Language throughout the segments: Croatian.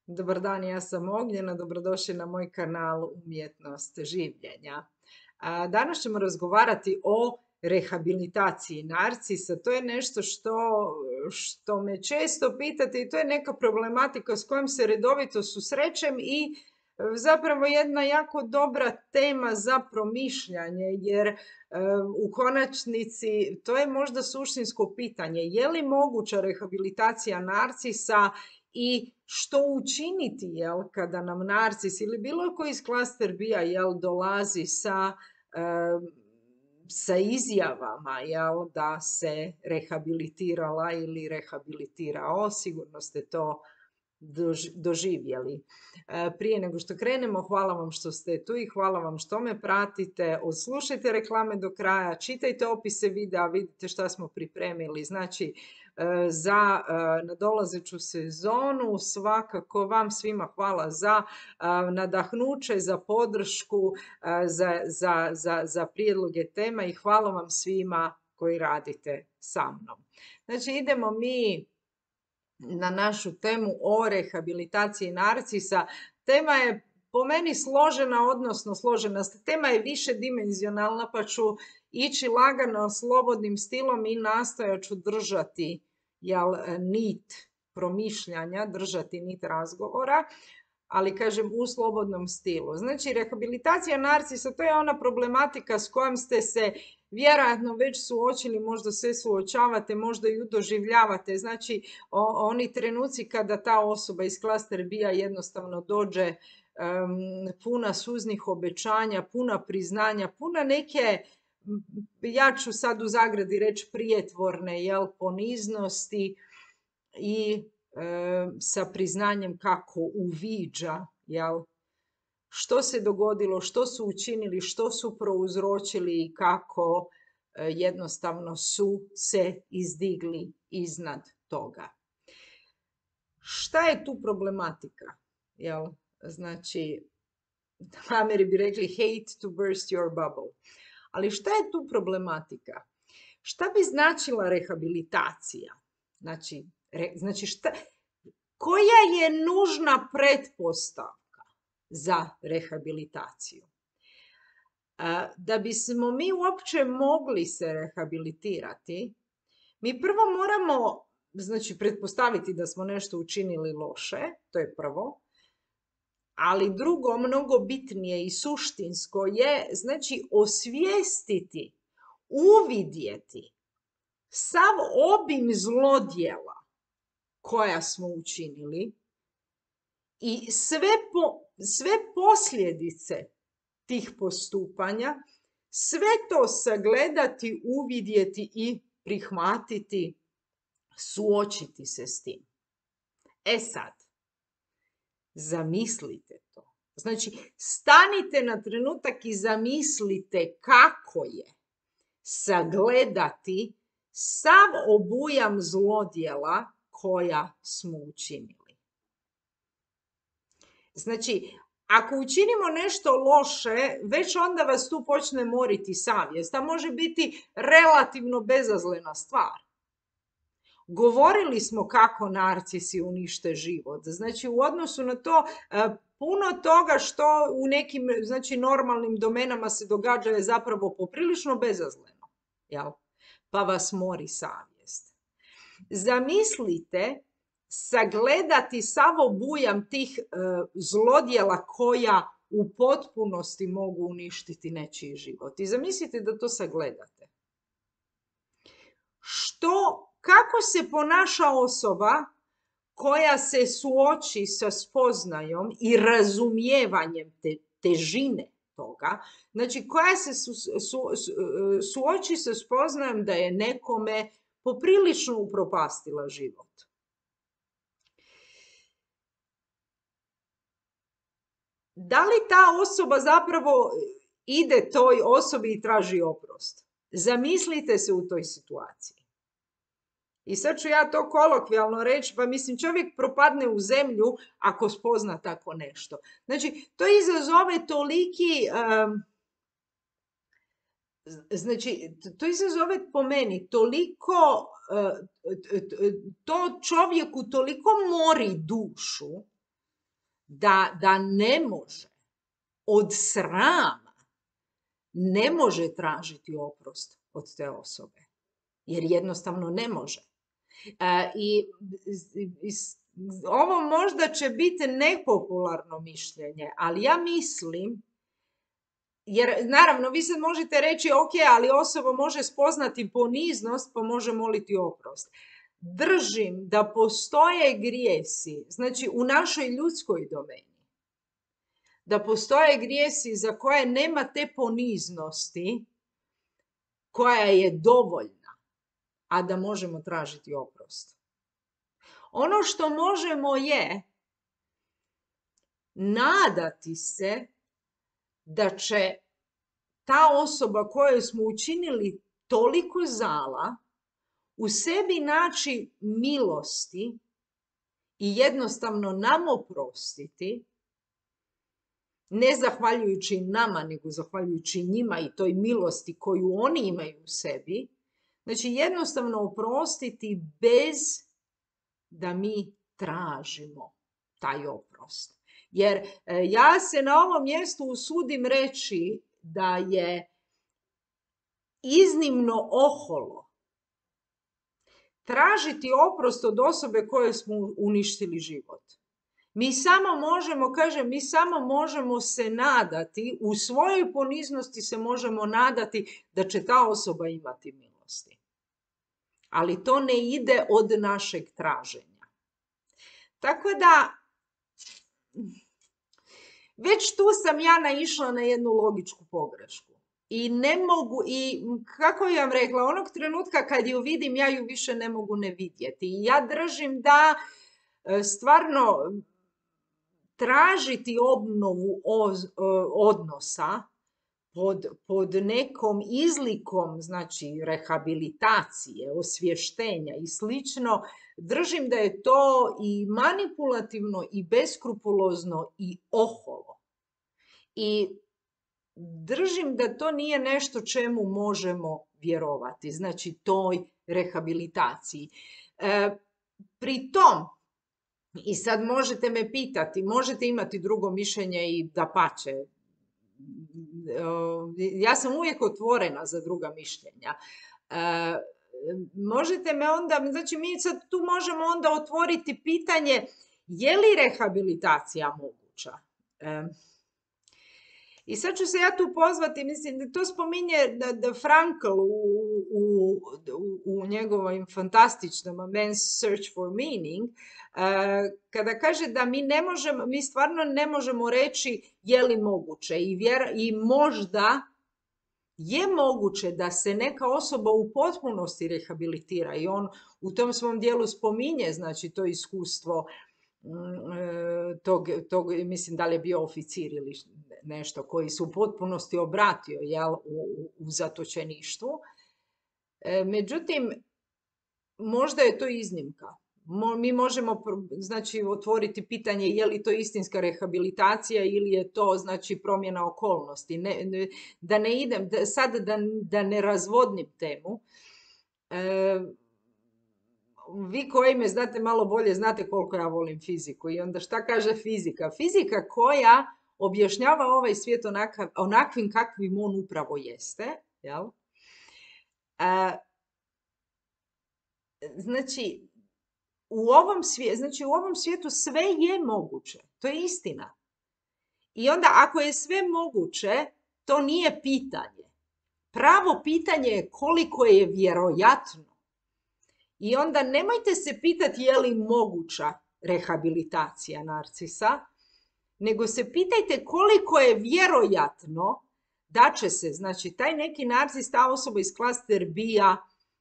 Dobar dan, ja sam Ognjena, dobrodošli na moj kanal Umjetnost življenja. Danas ćemo razgovarati o rehabilitaciji narcisa. To je nešto što me često pitate i to je neka problematika s kojom se redovito susrećem i zapravo jedna jako dobra tema za promišljanje, jer u konačnici to je možda suštinsko pitanje. Je li moguća rehabilitacija narcisa i što učiniti, jel, kada nam narcis ili bilo koji iz klaster bija, jel, dolazi sa izjavama, jel, da se rehabilitirala ili rehabilitirao, sigurno ste to doživjeli. Prije nego što krenemo, hvala vam što ste tu i hvala vam što me pratite. Odslušajte reklame do kraja, čitajte opise videa, vidite šta smo pripremili. Znači, za nadolazeću sezonu svakako vam svima hvala za nadahnuće, za podršku, za prijedloge tema i hvala vam svima koji radite sa mnom. Znači, idemo mi na našu temu o rehabilitaciji narcisa. Tema je po meni složena, odnosno složena. Tema je višedimenzionalna, pa ću ići lagano slobodnim stilom i nastojat ću držati nit promišljanja, držati nit razgovora, ali kažem u slobodnom stilu. Znači, rehabilitacija narcisa, to je ona problematika s kojom ste se vjerojatno već suočili, možda se suočavate, možda ju doživljavate. Znači, oni trenuci kada ta osoba iz klaster bija jednostavno dođe puna suznih obećanja, puna priznanja, puna neke, ja ću sad u zagradi reći prijetvorne, poniznosti i sa priznanjem kako uviđa, što se dogodilo, što su učinili, što su prouzročili i kako jednostavno su se izdigli iznad toga. Šta je tu problematika? Znači, Ameri bi rekli hate to burst your bubble. Ali šta je tu problematika? Šta bi značila rehabilitacija? Znači koja je nužna pretpostavka za rehabilitaciju? Da bismo mi uopće mogli se rehabilitirati, mi prvo moramo, znači, pretpostaviti da smo nešto učinili loše, to je prvo, ali drugo, mnogo bitnije i suštinsko je, znači, osvijestiti, uvidjeti sav obim zlodjela koja smo učinili i sve posljedice tih postupanja, sve to sagledati, uvidjeti i prihvatiti, suočiti se s tim. E sad, zamislite to. Znači, stanite na trenutak i zamislite kako je sagledati sav obujam zlodjela koja smo učinili. Znači, ako učinimo nešto loše, već onda vas tu počne moriti savjest, a može biti relativno bezazlena stvar. Govorili smo kako narcisi unište život. Znači, u odnosu na to, puno toga što u nekim, znači, normalnim domenama se događa je zapravo poprilično bezazleno. Pa vas mori savjest. Zamislite sagledati sav obujam tih zlodjela koja u potpunosti mogu uništiti nečiji život. I zamislite da to sagledate. Kako se ponaša osoba koja se suoči sa spoznajom i razumijevanjem težine toga, znači koja se suoči sa spoznajom da je nekome poprilično upropastila život. Da li ta osoba zapravo ide toj osobi i traži oprost? Zamislite se u toj situaciji. I sad ću ja to kolokvijalno reći, pa mislim, čovjek propadne u zemlju ako spozna tako nešto. Znači, to izazove to izazove po meni toliko, to čovjeku toliko mori dušu, da ne može od srama, ne može tražiti oprost od te osobe. Jer jednostavno ne može. I ovo možda će biti nepopularno mišljenje, ali ja mislim, jer naravno vi sad možete reći ok, ali osoba može spoznati poniznost pa može moliti oprost. Držim da postoje grijesi, znači u našoj ljudskoj domeni, da postoje grijesi za koje nema te poniznosti koja je dovoljna, a da možemo tražiti oprost. Ono što možemo je nadati se da će ta osoba kojoj smo učinili toliko zala u sebi naći milosti i jednostavno nam oprostiti, ne zahvaljujući nama, nego zahvaljujući njima i toj milosti koju oni imaju u sebi. Znači jednostavno oprostiti bez da mi tražimo taj oprost. Jer ja se na ovom mjestu usudim reći da je iznimno oholo tražiti oprost od osobe koje smo uništili život. Mi samo možemo se nadati, u svojoj poniznosti se možemo nadati da će ta osoba imati milosti. Ali to ne ide od našeg traženja. Tako da, već tu sam ja naišla na jednu logičku pogrešku. I ne mogu, i kako bi vam rekla, onog trenutka kad ju vidim, ja ju više ne mogu ne vidjeti. I ja držim da stvarno tražiti obnovu odnosa pod nekom izlikom, znači rehabilitacije, osvještenja i slično, držim da je to i manipulativno i beskrupulozno i oholo. I držim da to nije nešto čemu možemo vjerovati, znači toj rehabilitaciji. Pri tom, i sad možete me pitati, možete imati drugo mišljenje i dapače, ja sam uvijek otvorena za druga mišljenja. Možete me onda, znači mi sad tu možemo onda otvoriti pitanje je li rehabilitacija moguća? I sad ću se ja tu pozvati, mislim da to spominje da Frankl u njegovom fantastičnom Man's Search for Meaning, kada kaže da mi stvarno ne možemo reći je li moguće i možda je moguće da se neka osoba u potpunosti rehabilitira i on u tom svom dijelu spominje, znači to iskustvo tog, mislim da li je bio oficir ili nešto, koji se u potpunosti obratio u zatočeništvu. Međutim, možda je to iznimka. Mi možemo znači otvoriti pitanje je li to istinska rehabilitacija ili je to znači promjena okolnosti. Da ne idem, sad da ne razvodnim temu. Vi koji me znate malo bolje, znate koliko ja volim fiziku. I onda šta kaže fizika? Fizika koja objašnjava ovaj svijet onakvim kakvim on upravo jeste. Jel? Znači, u ovom svijetu sve je moguće. To je istina. I onda ako je sve moguće, to nije pitanje. Pravo pitanje je koliko je vjerojatno. I onda nemojte se pitati je li moguća rehabilitacija narcisa, nego se pitajte koliko je vjerojatno da će se, znači taj neki narcis, ta osoba iz klaster B-a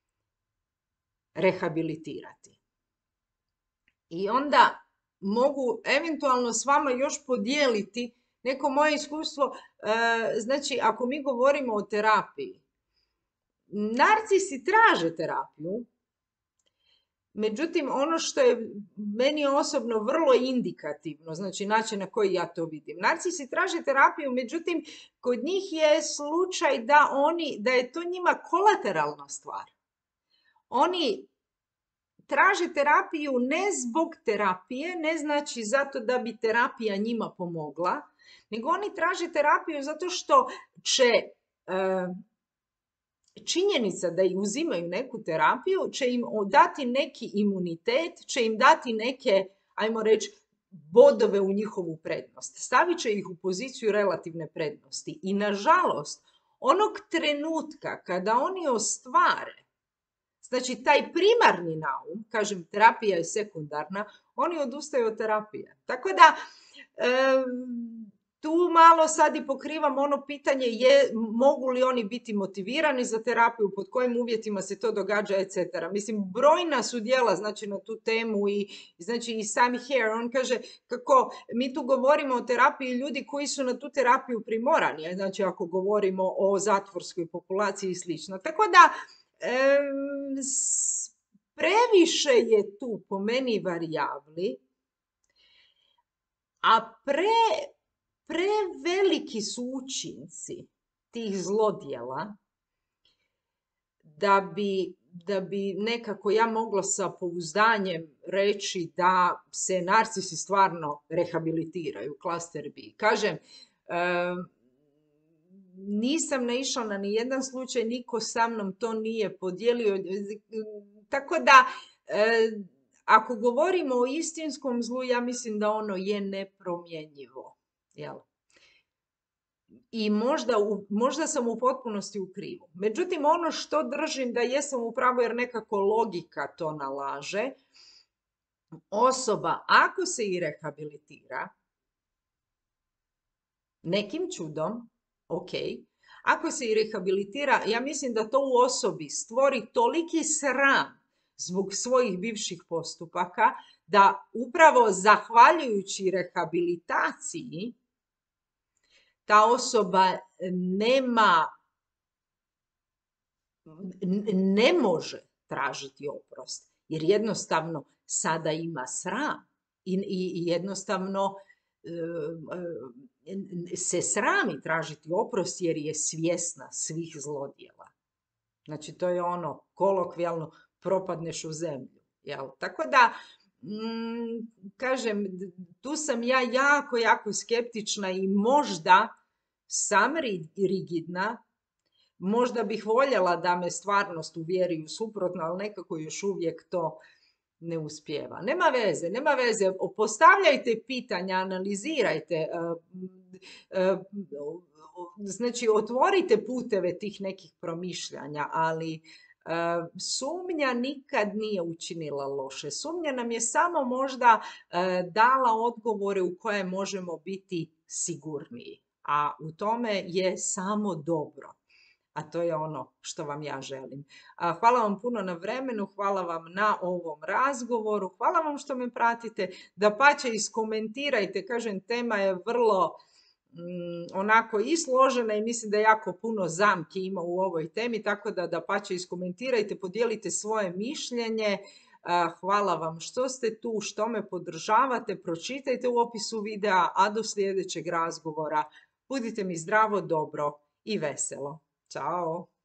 rehabilitirati. I onda mogu eventualno s vama još podijeliti neko moje iskustvo. Znači, ako mi govorimo o terapiji, narcisi traže terapiju, međutim, ono što je meni osobno vrlo indikativno, znači način na koji ja to vidim. Narcisi traže terapiju, međutim, kod njih je slučaj da je to njima kolateralna stvar. Oni traže terapiju ne zbog terapije, ne znači zato da bi terapija njima pomogla, nego oni traže terapiju zato što će činjenica da i uzimaju neku terapiju će im dati neki imunitet, će im dati neke, ajmo reći, bodove u njihovu prednost. Stavit će ih u poziciju relativne prednosti. I nažalost, onog trenutka kada oni ostvare, znači taj primarni naum, kažem terapija je sekundarna, oni odustaju od terapije. Tako da tu malo sad i pokrivam ono pitanje mogu li oni biti motivirani za terapiju, pod kojim uvjetima se to događa, etc. Mislim, brojna su djela znači, na tu temu znači i Sam Hare, on kaže kako mi tu govorimo o terapiji ljudi koji su na tu terapiju primorani, znači ako govorimo o zatvorskoj populaciji i slično. Tako da previše je tu po meni varijabli, a preveliki su učinci tih zlodjela da bi nekako ja mogla sa pouzdanjem reći da se narcisi stvarno rehabilitiraju, klaster B. Kažem, nisam naišla na nijedan slučaj, niko sa mnom to nije podijelio. Tako da, ako govorimo o istinskom zlu, ja mislim da ono je nepromjenjivo. Jel? I možda sam u potpunosti u krivu. Međutim, ono što držim da jesam u pravu, jer nekako logika to nalaže, osoba ako se i rehabilitira, nekim čudom, ok, ako se i rehabilitira, ja mislim da to u osobi stvori toliki sram zbog svojih bivših postupaka, da upravo zahvaljujući rehabilitaciji ta osoba ne može tražiti oprost, jer jednostavno sada ima sram i jednostavno se srami tražiti oprost jer je svjesna svih zlodjela. Znači, to je ono, kolokvijalno, propadneš u zemlju. Jel? Tako da, kažem, tu sam ja jako skeptična i možda sam rigidna, možda bih voljela da me stvarnost uvjeri u suprotno, ali nekako još uvijek to ne uspijeva. Nema veze, postavljajte pitanja, analizirajte, znači otvorite puteve tih nekih promišljanja, ali sumnja nikad nije učinila loše. Sumnja nam je samo možda dala odgovore u koje možemo biti sigurniji, a u tome je samo dobro. A to je ono što vam ja želim. Hvala vam puno na vremenu, hvala vam na ovom razgovoru, hvala vam što me pratite, dapače iskomentirajte, kažem, tema je vrlo onako i složena i mislim da jako puno zamki ima u ovoj temi, tako da dapače iskomentirajte, podijelite svoje mišljenje. Hvala vam što ste tu, što me podržavate, pročitajte u opisu videa, a do sljedećeg razgovora budite mi zdravo, dobro i veselo. Ćao!